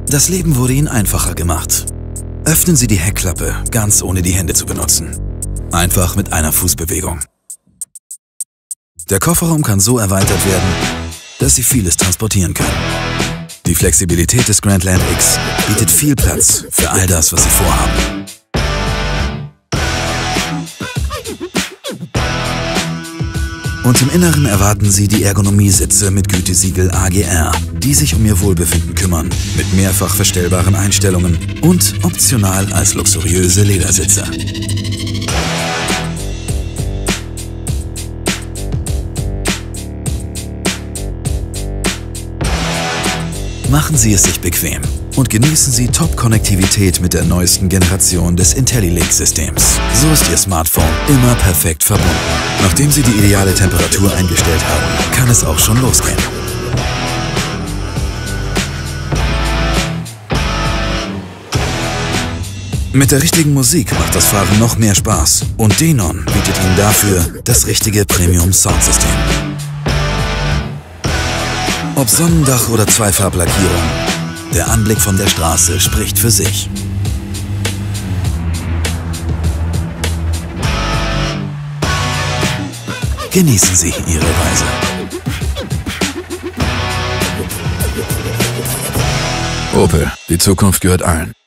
Das Leben wurde Ihnen einfacher gemacht. Öffnen Sie die Heckklappe, ganz ohne die Hände zu benutzen. Einfach mit einer Fußbewegung. Der Kofferraum kann so erweitert werden, dass Sie vieles transportieren können. Die Flexibilität des Grandland X bietet viel Platz für all das, was Sie vorhaben. Und im Inneren erwarten Sie die Ergonomiesitze mit Gütesiegel AGR, die sich um Ihr Wohlbefinden kümmern, mit mehrfach verstellbaren Einstellungen und optional als luxuriöse Ledersitze. Machen Sie es sich bequem und genießen Sie Top-Konnektivität mit der neuesten Generation des IntelliLink-Systems. So ist Ihr Smartphone immer perfekt verbunden. Nachdem Sie die ideale Temperatur eingestellt haben, kann es auch schon losgehen. Mit der richtigen Musik macht das Fahren noch mehr Spaß und Denon bietet Ihnen dafür das richtige Premium-Soundsystem. Ob Sonnendach oder Zweifarblackierung, der Anblick von der Straße spricht für sich. Genießen Sie Ihre Reise. Opel, die Zukunft gehört allen.